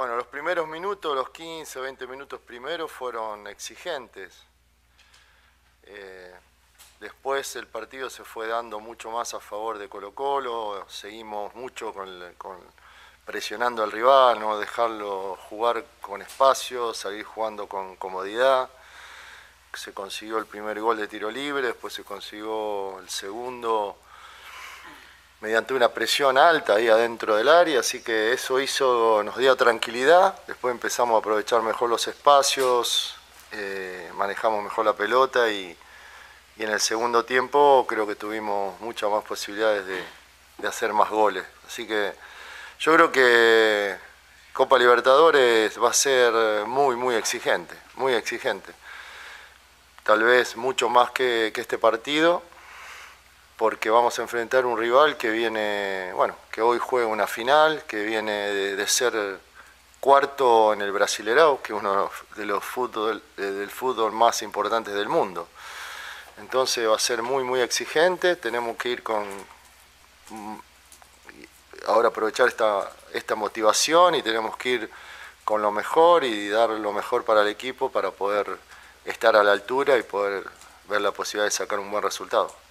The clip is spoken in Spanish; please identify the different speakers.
Speaker 1: Bueno, los primeros minutos, los 15, 20 minutos primeros fueron exigentes. Después el partido se fue dando mucho más a favor de Colo-Colo, seguimos mucho presionando al rival, no dejarlo jugar con espacio, salir jugando con comodidad. Se consiguió el primer gol de tiro libre, después se consiguió el segundo mediante una presión alta ahí adentro del área, así que eso nos dio tranquilidad. Después empezamos a aprovechar mejor los espacios, manejamos mejor la pelota y en el segundo tiempo creo que tuvimos muchas más posibilidades de hacer más goles. Así que yo creo que Copa Libertadores va a ser muy exigente, muy exigente. Tal vez mucho más que este partido, porque vamos a enfrentar un rival que viene, bueno, que hoy juega una final, que viene de ser cuarto en el Brasileirão, que es uno de los del fútbol más importantes del mundo. Entonces va a ser muy exigente, tenemos que ir ahora aprovechar esta motivación y tenemos que ir con lo mejor y dar lo mejor para el equipo para poder estar a la altura y poder ver la posibilidad de sacar un buen resultado.